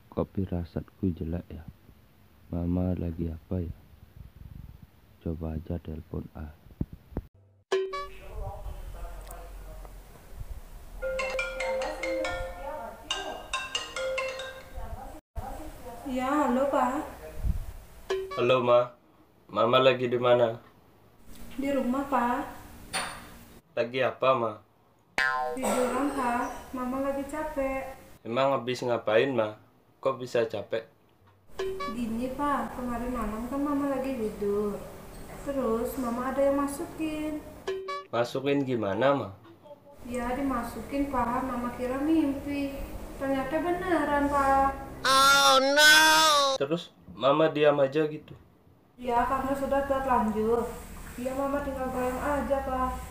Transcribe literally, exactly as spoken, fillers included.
Kok firasatku jelek ya? Mama lagi apa ya? Coba aja telepon A. Ya, halo Pak. Halo Ma, Mama lagi di mana? Di rumah Pak. Lagi apa Ma? Tiduran Pak. Mama lagi capek. Emang habis ngapain Ma? Kok bisa capek? Gini Pak, kemarin malam kan Mama lagi tidur. Terus Mama ada yang masukin. Masukin gimana Ma? Ya dimasukin Pak, Mama kira mimpi. Ternyata beneran Pak. Terus Mama diam aja gitu. Ya karena sudah terlanjur. Ya Mama tinggal goyang aja Pak.